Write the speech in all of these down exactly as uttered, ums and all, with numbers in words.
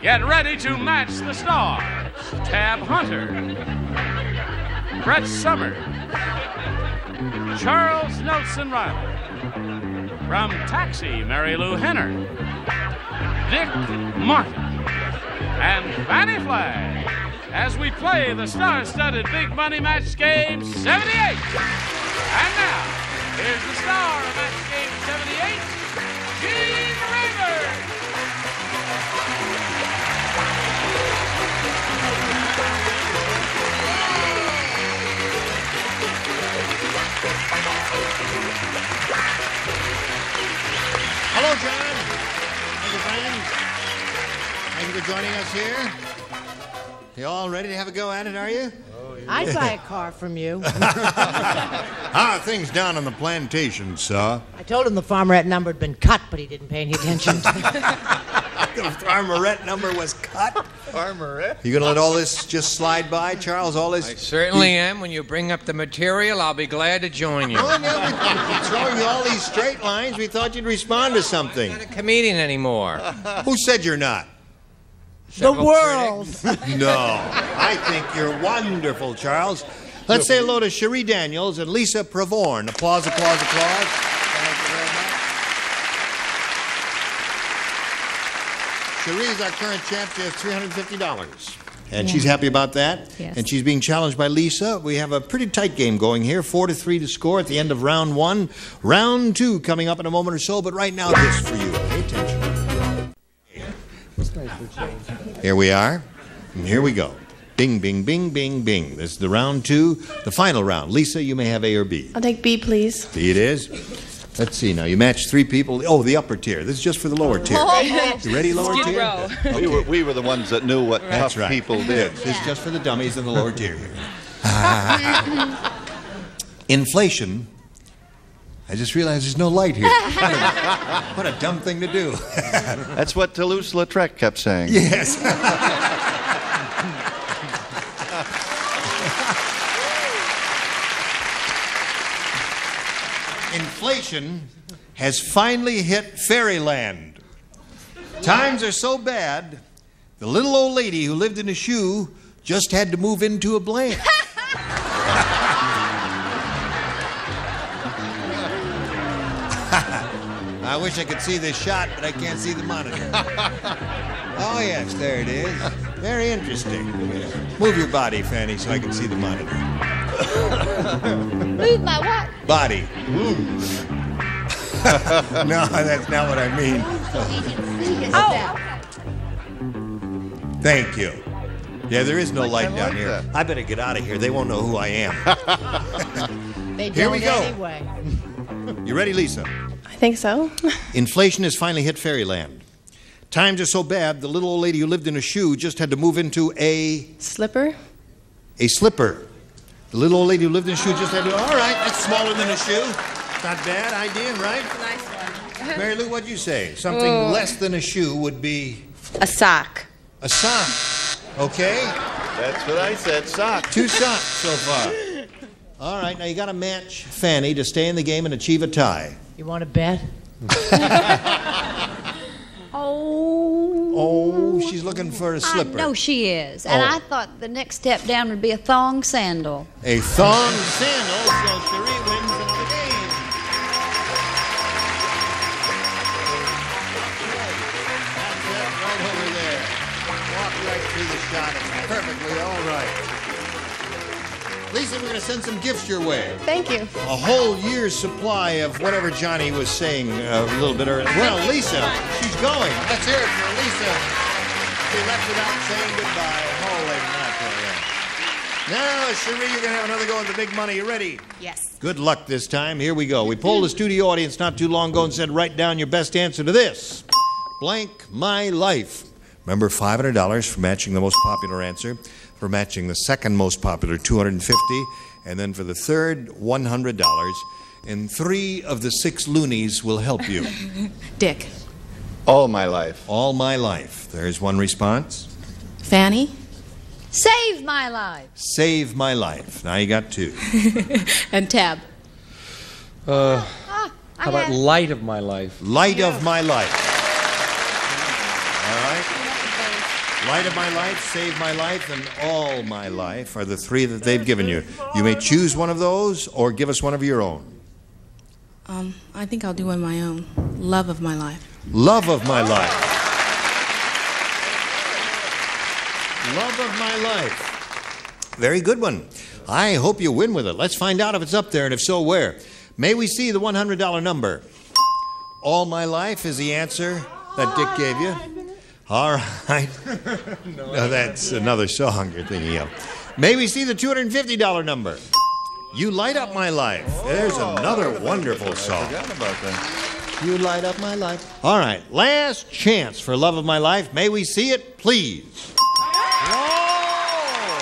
Get ready to match the stars. Tab Hunter, Brett Summers, Charles Nelson Riley. From Taxi, Mary Lou Henner, Dick Martin, and Fannie Flagg, as we play the star-studded Big Money Match Game seventy-eight. And now, here's the star of Match Game seventy-eight, Gene Rayburn. Hello, John. Thank you, friends. Thank you for joining us here. You all ready to have a go at it, are you? Oh, yeah. I'd buy a car from you. How are things down on the plantation, sir? I told him the farmerette number had been cut, but he didn't pay any attention. The farmerette number was cut? Farmerette? You gonna let all this just slide by, Charles? All this? I certainly you... am. When you bring up the material, I'll be glad to join you. Oh, no, we're throwing you all these straight lines. We thought you'd respond to something. I'm not a comedian anymore. Who said you're not? The world. No. I think you're wonderful, Charles. Let's say hello to Cherie Daniels and Lisa Pravorn. Applause, applause, applause. Thank you very much. Cherie's our current champ. She has three hundred fifty dollars. And yeah. She's happy about that. Yes. And she's being challenged by Lisa. We have a pretty tight game going here. Four to three to score at the end of round one. Round two coming up in a moment or so. But right now, this for you. Pay attention. Here we are, and here we go. Bing, bing, bing, bing, bing. This is the round two, the final round. Lisa, you may have A or B. I'll take B, please. B it is. Let's see now. You match three people. Oh, the upper tier. This is just for the lower tier. Oh. You ready, lower Skid tier? row. Okay. We, were, we were the ones that knew what That's tough right. people did. This is just for the dummies in the lower tier here. Inflation. I just realized there's no light here. What a, what a dumb thing to do. That's what Toulouse-Lautrec kept saying. Yes. Inflation has finally hit fairyland. Times are so bad, the little old lady who lived in a shoe just had to move into a blank. I wish I could see this shot, but I can't see the monitor. Oh, yes, there it is. Very interesting. Move your body, Fanny, so I can see the monitor. Move my what? Body. No, that's not what I mean. Oh. Thank you. Yeah, there is no light down here. I better get out of here. They won't know who I am. They don't Here we go. anyway. You ready, Lisa? I think so. Inflation has finally hit fairyland. Times are so bad, the little old lady who lived in a shoe just had to move into a... Slipper? A slipper. The little old lady who lived in a shoe just had to... All right, that's smaller than a shoe. Not bad idea, right? Nice one. Mary Lou, what'd you say? Something Oh. less than a shoe would be... A sock. A sock. Okay? That's what I said, sock. Two socks so far. All right, now you got to match Fanny to stay in the game and achieve a tie. You want to bet? Oh. Oh, she's looking for a slipper. I know she is. And Oh. I thought the next step down would be a thong sandal. A thong sandal, so Cherie wins another game. That's it, right over there. Walk right through the shot. It's perfectly all right. Lisa, we're going to send some gifts your way. Thank you. A whole year's supply of whatever Johnny was saying uh, a little bit earlier. Well, Lisa, she's going. Let's hear it for Lisa. She left without saying goodbye. Holy mackerel. Now, Cherie, you're going to have another go at the big money. You ready? Yes. Good luck this time. Here we go. We polled the studio audience not too long ago and said, write down your best answer to this. Blank my life. Remember, five hundred dollars for matching the most popular answer, for matching the second most popular, two hundred fifty dollars, and then for the third, one hundred dollars. And three of the six loonies will help you. Dick. All my life. All my life. There's one response. Fanny. Save my life. Save my life. Now you got two. And Tab. Uh, Ah, I how about had- light of my life? Light of my life. All right. Light of My Life, Save My Life, and All My Life are the three that they've given you. You may choose one of those or give us one of your own. Um, I think I'll do on my own. Love of my life. Love of My Life. Love of My Life. Very good one. I hope you win with it. Let's find out if it's up there, and if so, where. May we see the one hundred dollar number? All My Life is the answer that Dick gave you. All right. No, that's another song you're thinking of. May we see the two hundred fifty dollar number? You Light Up My Life. There's another wonderful song. I forgot about that. You light up my life. All right, last chance for Love of My Life. May we see it, please? Whoa!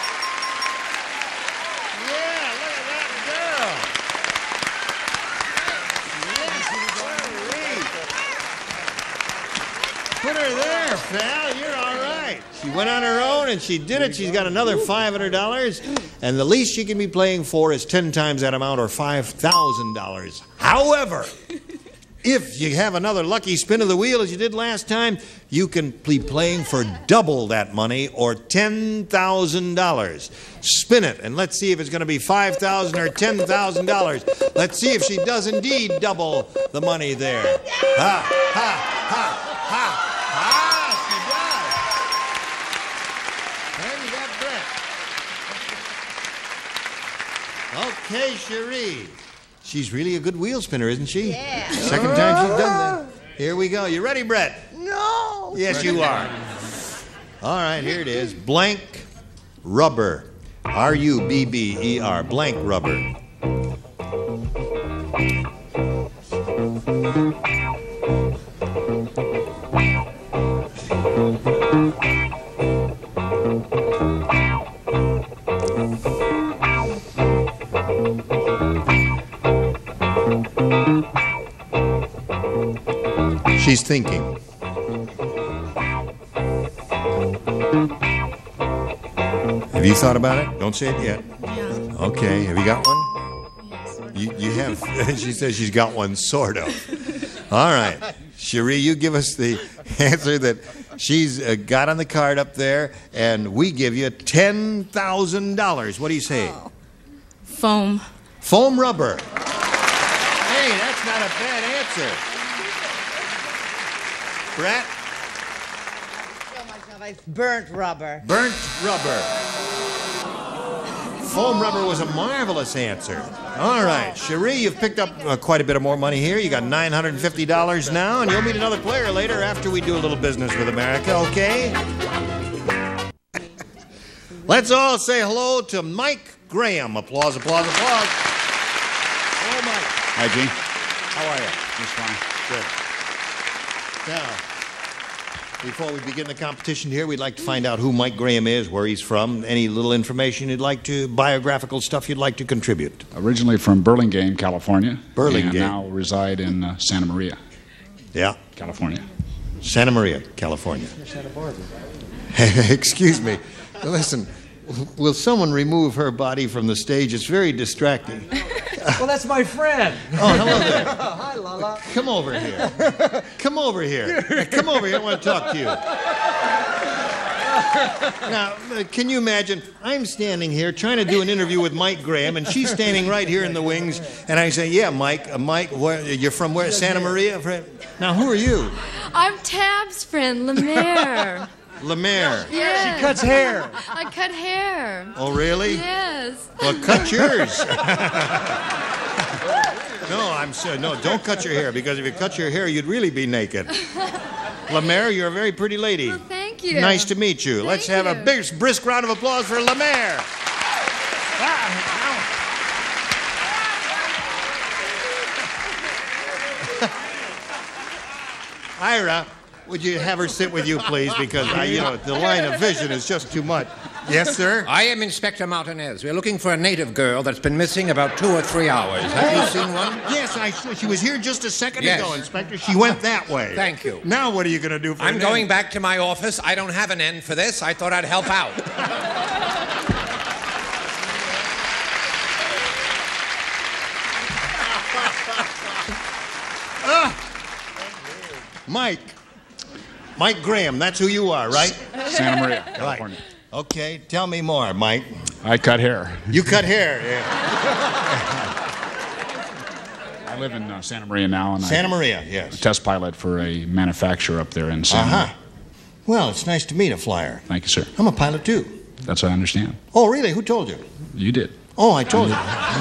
Yeah, look at that girl. Yes, put her there, pal. You're all right. She went on her own and she did it. She's got another five hundred dollars. And the least she can be playing for is ten times that amount, or five thousand dollars. However, if you have another lucky spin of the wheel as you did last time, you can be playing for double that money, or ten thousand dollars. Spin it, and let's see if it's going to be five thousand dollars or ten thousand dollars. Let's see if she does indeed double the money there. Ha, ha, ha, ha, ha, she does. And you got Brett. Okay, Cherie. She's really a good wheel spinner, isn't she? Yeah. Second time she's done that. Here we go. You ready, Brett? No. Yes, you are. All right, here it is. Blank rubber. R U B B E R. Blank rubber. She's thinking. Have you thought about it? Don't say it yet. Yeah. Okay. Have you got one? Yes. You, you have. She says she's got one, sort of. All right. Cherie, you give us the answer that she's uh, got on the card up there, and we give you ten thousand dollars. What do you say? Oh. Foam. Foam rubber. Hey, that's not a bad answer. Brett? It's burnt rubber. Burnt rubber. Foam rubber was a marvelous answer. All right, Cherie, you've picked up uh, quite a bit of more money here. You got nine hundred fifty dollars now, and you'll meet another player later after we do a little business with America, okay? Let's all say hello to Mike Graham. Applause, applause, applause. Hello, Mike. Hi, Gene. How are you? Just fine. Good. Now, before we begin the competition here, we'd like to find out who Mike Graham is, where he's from, any little information you'd like to, biographical stuff you'd like to contribute. Originally from Burlingame, California. Burlingame. And now reside in uh, Santa Maria, Yeah, California. Santa Maria, California. Santa Barbara. Excuse me. Listen, will someone remove her body from the stage? It's very distracting. Well, that's my friend. Oh, hello there. Hi, Lala. Come over here. Come over here. Come over here. I want to talk to you. Now, uh, can you imagine? I'm standing here trying to do an interview with Mike Graham, and she's standing right here in the wings, and I say, yeah, Mike, uh, Mike, where, you're from where? Santa Maria? Now, who are you? I'm Tab's friend, Lemaire. Lemaire. Yes. She cuts hair. I cut hair. Oh, really? Yes. Well, cut yours. No, I'm sorry. No, don't cut your hair, because if you cut your hair, you'd really be naked. Lemaire, you're a very pretty lady. Well, thank you. Nice to meet you. Thank Let's have you. a big, brisk round of applause for Lemaire. Ira, would you have her sit with you, please? Because, I, you know, the line of vision is just too much. Yes, sir? I am Inspector Martinez. We're looking for a native girl that's been missing about two or three hours. Have you seen one? Yes, I saw. She was here just a second Yes. ago, Inspector. She went that way. Thank you. Now what are you going to do for I'm an going end? back to my office. I don't have an end for this. I thought I'd help out. Mike, Mike Graham, that's who you are, right? Santa Maria, California. Right. Okay, tell me more, Mike. I cut hair. You cut hair, yeah. I live in uh, Santa Maria now, and Santa I, Maria, yes. a test pilot for a manufacturer up there in Santa Uh-huh. Maria. Well, it's nice to meet a flyer. Thank you, sir. I'm a pilot, too. That's what I understand. Oh, really? Who told you? You did. Oh, I told you.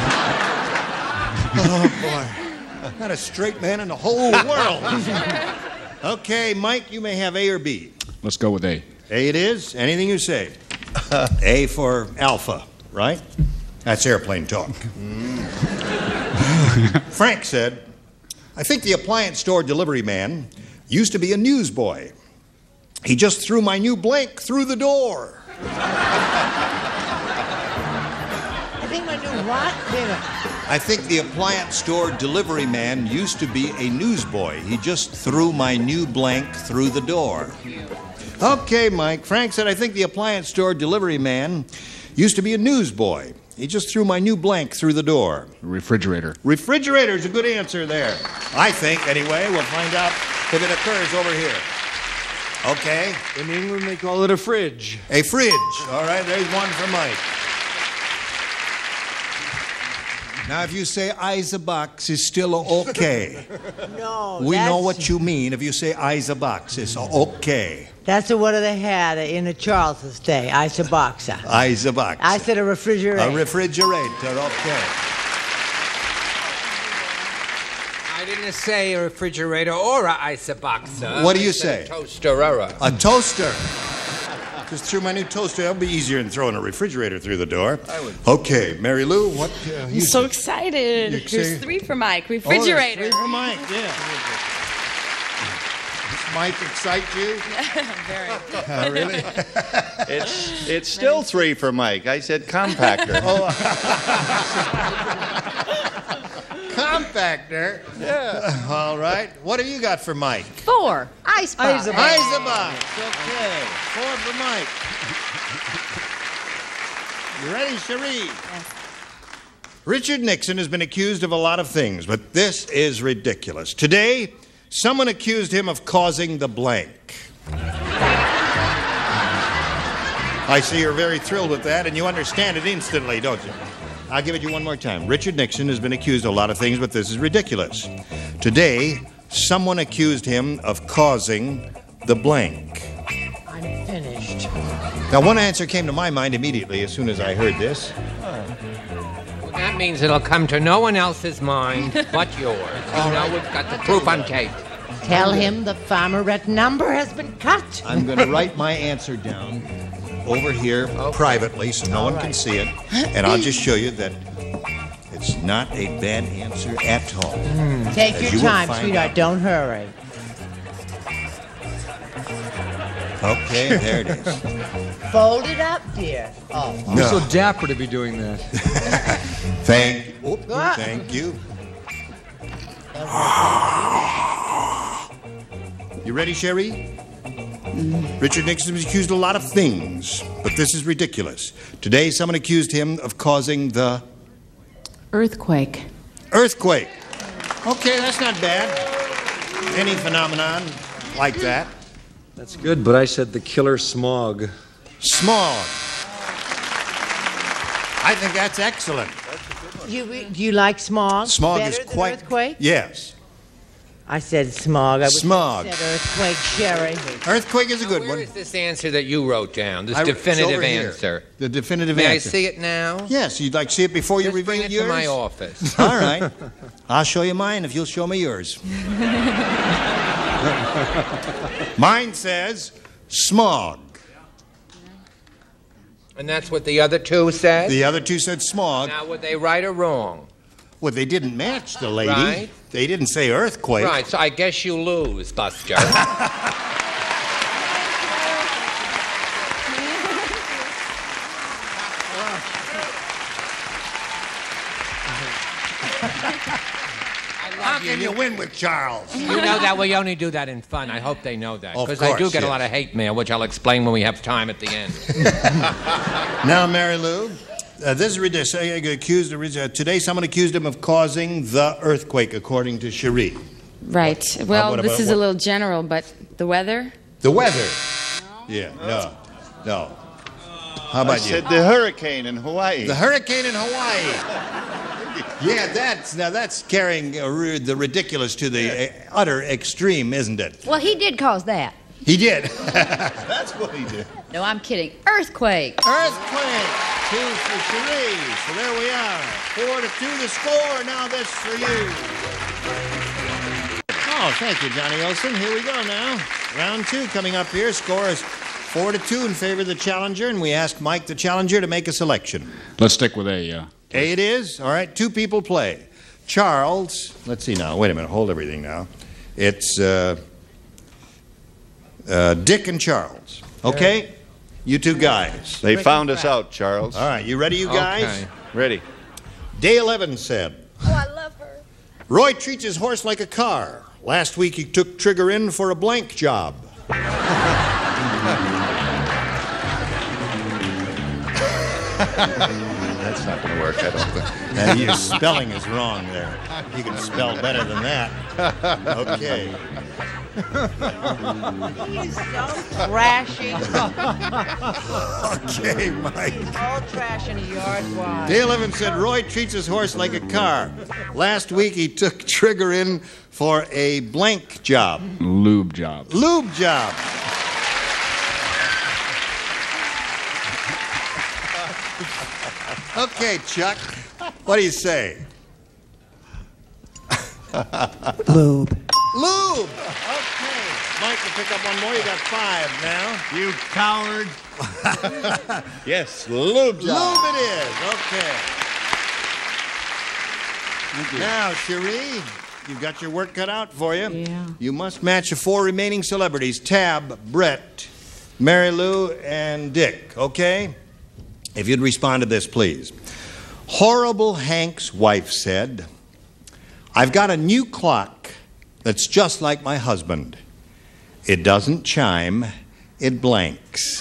Oh, boy. Not a straight man in the whole world. Okay, Mike, you may have A or B. Let's go with A. A it is. Anything you say. A for Alpha, right? That's airplane talk. Frank said, I think the appliance store delivery man used to be a newsboy. He just threw my new blank through the door. I think my new what? Wait a minute. I think the appliance store delivery man used to be a newsboy. He just threw my new blank through the door. Okay, Mike. Frank said, I think the appliance store delivery man used to be a newsboy. He just threw my new blank through the door. Refrigerator. Refrigerator's a good answer there. I think, anyway. We'll find out if it occurs over here. Okay. In England, they call it a fridge. A fridge. All right, there's one for Mike. Now, if you say eyes a box, it's still okay. No, We know that's- what you mean. If you say eyes a box, it's okay. That's what they had in the Charles's day, isoboxa. Eyes a box. I said a refrigerator. A refrigerator, okay. I didn't say a refrigerator or a isoboxer. What do you I said say? A toaster or a... A toaster. Just threw my new toaster. That'll be easier than throwing a refrigerator through the door. I would. Okay, Mary Lou, what? Uh, I'm you so say? excited. You're Here's excited? three for Mike. Oh, there's Refrigerator. three for Mike, yeah. Does Mike excite you? Very. Uh, really? It's, it's still three for Mike. I said compactor. Oh. Compactor? Yeah. All right. What have you got for Mike? Four. Icebox. Isobox. Okay. Four for Mike. You ready, Cherie? Yes. Richard Nixon has been accused of a lot of things, but this is ridiculous. Today, someone accused him of causing the blank. I see you're very thrilled with that, and you understand it instantly, don't you? I'll give it you one more time. Richard Nixon has been accused of a lot of things, but this is ridiculous. Today, someone accused him of causing the blank. I'm finished. Now, one answer came to my mind immediately as soon as I heard this. Well, that means it'll come to no one else's mind but yours. You know, we've got the proof on tape. Tell him the farmerette number has been cut. I'm going to write my answer down over here privately so no All one right. can see it, and I'll just show you that it's not a bad answer at all. Take As your you will time, find sweetheart. out. Don't hurry. Okay, there it is. Fold it up, dear. Oh. You're so dapper to be doing that. Thank, oop, Ah. thank you. You ready, Sherry? Richard Nixon was accused of a lot of things, but this is ridiculous. Today, someone accused him of causing the Earthquake. earthquake. Okay, that's not bad. Any phenomenon like that. That's good, but I said the killer smog. Smog. I think that's excellent. You, do you like smog? Smog better is than quite. earthquake? Yes. I said smog. I wish I Smog. said earthquake, Sherry. Earthquake is a good Where one. is this answer that you wrote down? This I- it's definitive over here. answer. The definitive May answer. I see it now? Yes, you'd like to see it before you Just reveal bring it yours? to my office. All right. I'll show you mine if you'll show me yours. Mine says smog. And that's what the other two said? The other two said smog. Now, were they right or wrong? Well, they didn't match the lady. Right. They didn't say earthquake. Right, so I guess you lose, Buster. How can you win with Charles? You know that we only do that in fun. I hope they know that. Of Because I do course, get a yes. lot of hate mail, which I'll explain when we have time at the end. Now, Mary Lou, uh, this is ridiculous. Uh, accused of, uh, today, someone accused him of causing the earthquake, according to Cherie. Right. Well, what this about is what- a little general, but the weather? The weather. Yeah, no, no. How about I you? said the hurricane in Hawaii. The hurricane in Hawaii. Yeah, that's now that's carrying a, ri- the ridiculous to the uh, utter extreme, isn't it? Well, he did cause that. He did. That's what he did. No, I'm kidding. Earthquake. Earthquake. Two for Cherie. So there we are. Four to two the score. Now this for you. Oh, thank you, Johnny Olson. Here we go now. Round two coming up here. Score is four to two in favor of the challenger, and we ask Mike, the challenger, to make a selection. Let's stick with A, uh. A it is. All right, two people play. Charles, let's see now. Wait a minute. Hold everything now. It's uh, uh, Dick and Charles. Okay? You two guys. They found us out, Charles. All right, you ready, you guys? Okay. Ready. Day eleven said, Oh, I love her. Roy treats his horse like a car. Last week he took Trigger in for a blank job. That's not going to work, I don't think. Now, your spelling is wrong there. You can spell better than that. Okay. He's so trashy. Okay, Mike. All trash in a yard wide. Day eleven said Roy treats his horse like a car. Last week he took Trigger in for a blank job. Lube job. Lube job. Okay, Chuck. What do you say? Lube. Lube. Okay. Mike, you pick up one more. You got five now. You coward. Yes, lube job. Lube it is. Okay. Now, Cherie, you've got your work cut out for you. Yeah. You must match the four remaining celebrities, Tab, Brett, Mary Lou, and Dick, okay? If you'd respond to this, please. Horrible Hank's wife said, I've got a new clock that's just like my husband. It doesn't chime, it blanks.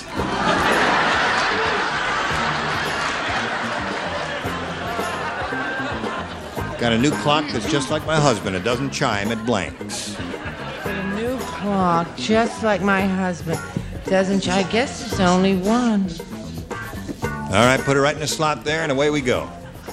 Got a new clock that's just like my husband. It doesn't chime, it blanks. A new clock, just like my husband. Doesn't ch- I guess there's only one. All right, put it right in the slot there, and away we go.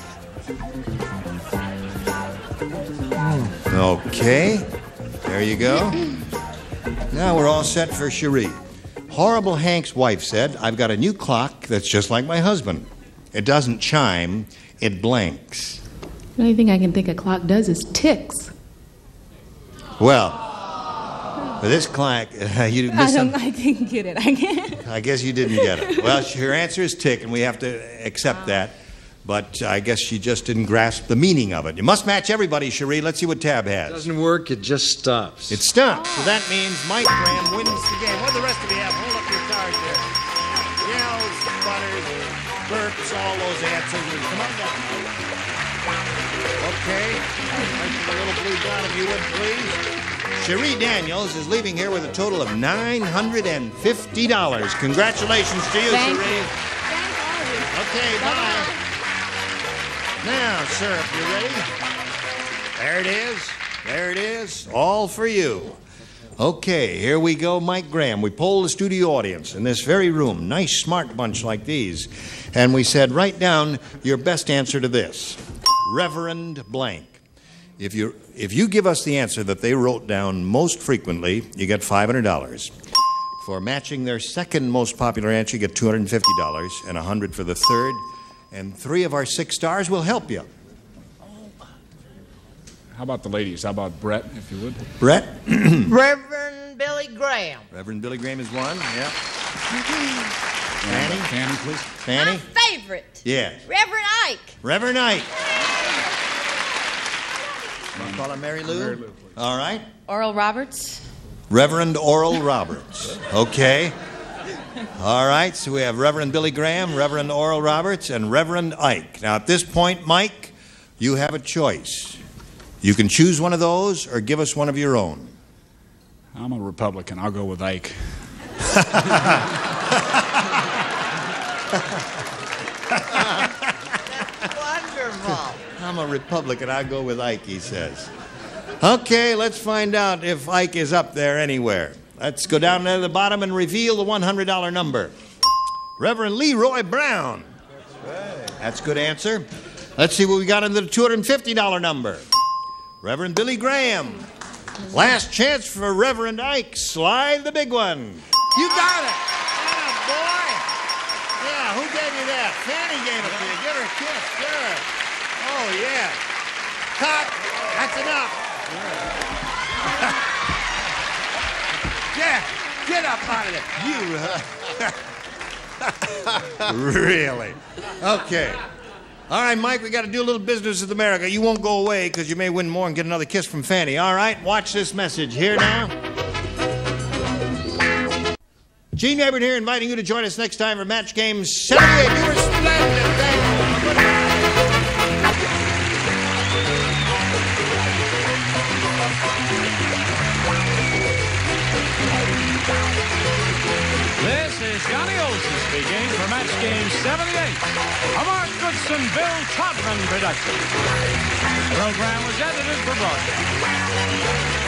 Okay, there you go. Now we're all set for Cherie. Horrible Hank's wife said, I've got a new clock that's just like my husband. It doesn't chime, it blanks. The only thing I can think a clock does is ticks. Well, for this clock, uh, you I missed don't. some- I didn't get it. I can't. I guess you didn't get it. Well, her answer is tick, and we have to accept that. But I guess she just didn't grasp the meaning of it. You must match everybody, Cherie. Let's see what Tab has. Doesn't work, it just stops. It stops. So that means Mike Graham wins the game. What do the rest of you have? Hold up your cards there. Yells, butters, burps, all those answers. Come on down. Okay. Right to the little blue dot, if you would, please. Cherie Daniels is leaving here with a total of nine hundred fifty dollars. Congratulations to you, Thank Cherie. you. Okay, bye. Now, Syrup, you ready? There it is. There it is. All for you. Okay, here we go, Mike Graham. We polled the studio audience in this very room. Nice, smart bunch like these. And we said, write down your best answer to this. Reverend blank. If you, if you give us the answer that they wrote down most frequently, you get five hundred dollars. For matching their second most popular answer, you get two hundred fifty dollars and one hundred dollars for the third. And three of our six stars will help you. How about the ladies? How about Brett, if you would? Brett? Reverend Billy Graham. Reverend Billy Graham is one, yeah. Fanny? Fanny, please. Fanny? My favorite. Yes. Reverend Ike. Reverend Ike. Want to call her Mary Lou? Mary Lou, please. All right. Oral Roberts. Reverend Oral Roberts. Okay. All right, so we have Reverend Billy Graham, Reverend Oral Roberts, and Reverend Ike. Now, at this point, Mike, you have a choice. You can choose one of those or give us one of your own. I'm a Republican. I'll go with Ike. Wonderful. I'm a Republican. I'll go with Ike, he says. Okay, let's find out if Ike is up there anywhere. Let's go down there to the bottom and reveal the one hundred dollar number. Reverend Leroy Brown. That's a good answer. Let's see what we got in the two hundred fifty dollar number. Reverend Billy Graham. Last chance for Reverend Ike. Slide the big one. You got it. Yeah, boy. Yeah, who gave you that? Fanny gave it to you. Give her a kiss. Good. Oh, yeah. Cut. That's enough. Yeah, get up out of there. You, uh, really? Okay. All right, Mike, we got to do a little business with America. You won't go away because you may win more and get another kiss from Fanny. All right, watch this message here now. Gene Abbott here, inviting you to join us next time for Match Game seventy-eight. You were splendid. Thank you. This is Johnny Olson speaking for Match Game seventy-eight, a Mark Goodson, Bill Todman production. The program was edited for broadcast.